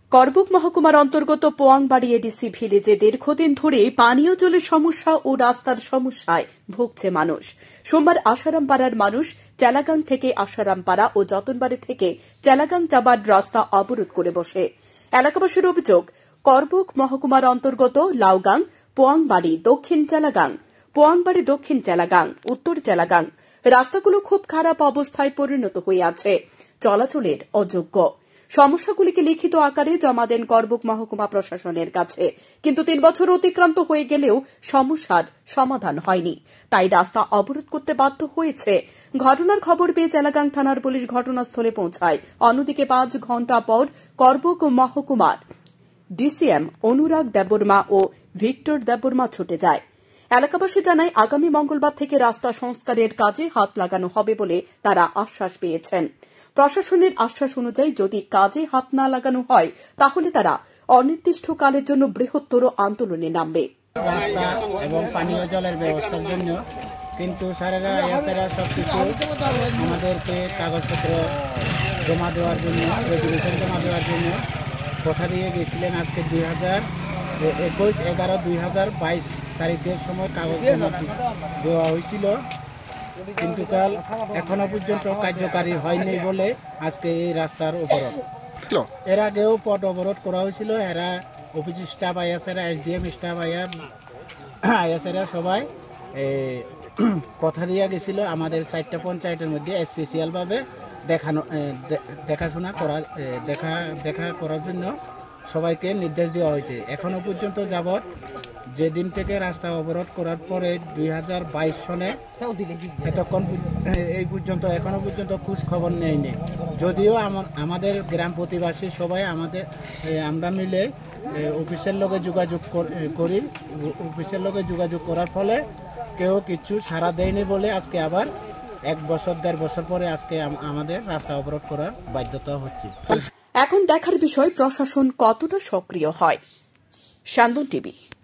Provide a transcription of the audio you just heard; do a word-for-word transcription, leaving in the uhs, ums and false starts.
করবুক মহকুমার অন্তর্গত পোয়াংবাড়ি এডিসি ভিলেজে দীর্ঘদিন ধরে পানীয় জলের সমস্যা ও রাস্তার সমস্যায় ভুগছে মানুষ। সোমবার আশারামপাড়ার মানুষ চেলাগাং থেকে আশারামপাড়া ও যতনবাড়ি থেকে চেলাগাং যাবার রাস্তা অবরোধ করে বসে। এলাকাবাসীর অভিযোগ, করবুক মহকুমার অন্তর্গত লাউগাং, পোয়াংবাড়ি, দক্ষিণ চেলাগাং, পোয়াংবাড়ি দক্ষিণ চেলাগাং, উত্তর চেলাগাং রাস্তাগুলো খুব খারাপ অবস্থায় পরিণত হয়ে আছে, চলাচলের অযোগ্য। সমস্যাগুলিকে লিখিত আকারে জমা দেন করবুক মহকুমা প্রশাসনের কাছে, কিন্তু তিন বছর অতিক্রান্ত হয়ে গেলেও সমস্যার সমাধান হয়নি, তাই রাস্তা অবরোধ করতে বাধ্য হয়েছে। ঘটনার খবর পেয়ে চেলাগাং থানার পুলিশ ঘটনাস্থলে পৌঁছায়। অন্যদিকে পাঁচ ঘণ্টা পর করবুক মহকুমার ডিসিএম অনুরাগ দেববর্মা ও ভিক্টর দেববর্মা ছুটে যায়। এলাকাবাসী জানায়, আগামী মঙ্গলবার থেকে রাস্তা সংস্কারের কাজে হাত লাগানো হবে বলে তারা আশ্বাস পেয়েছেন। প্রশাসনের আশ্বাস অনুযায়ী যদি কাজে হাত না লাগানো হয়, তাহলে তারা অনির্দিষ্টকালের জন্য বৃহত্তর আন্দোলনে নামবে। রাস্তা এবং পানীয় জলের ব্যবস্থার জন্য কিন্তু স্যারেরা এসেরা সবকিছু আমাদেরকে কাগজপত্র জমা দেওয়ার জন্য, রেজুলেশন জমা দেওয়ার জন্য কথা দিয়ে গেছিলেন। আজকে দুই হাজার একুশ এগারো দুই হাজার বাইশ তারিখের সময় কাগজ জমা দেওয়া হয়েছিল, কিন্তু কাল এখনো পর্যন্ত কার্যকারী হয়নি বলে আজকে এই রাস্তার অবরোধ। এর আগেও পথ অবরোধ করা হয়েছিল। এরা অফিস স্টাফ আইয়াসেরা, এসডিএম স্টাফ আইয়া আইয়াসেরা সবাই কথা দিয়ে গেছিল আমাদের চারটা পঞ্চায়েতের মধ্যে স্পেশালভাবে দেখানো দেখাশোনা করা দেখা দেখা করার জন্য সবাইকে নির্দেশ দেওয়া হয়েছে। এখনো পর্যন্ত যাবৎ যেদিন থেকে রাস্তা অবরোধ করার পরে দুই হাজার বাইশ সনে এতক্ষণ এই পর্যন্ত এখনো পর্যন্ত খোঁজ খবর নেয়নি। যদিও আমাদের গ্রাম প্রতিবাসী সবাই আমাদের আমরা মিলে অফিসের লগে যোগাযোগ করি, অফিসের লগে যোগাযোগ করার ফলে কেউ কিছু সাড়া দেয়নি বলে আজকে আবার এক বছর দেড় বছর পরে আজকে আমাদের রাস্তা অবরোধ করার বাধ্যতা হচ্ছে। এখন দেখার বিষয় প্রশাসন কতটা সক্রিয় হয়। শান্তন টিভি।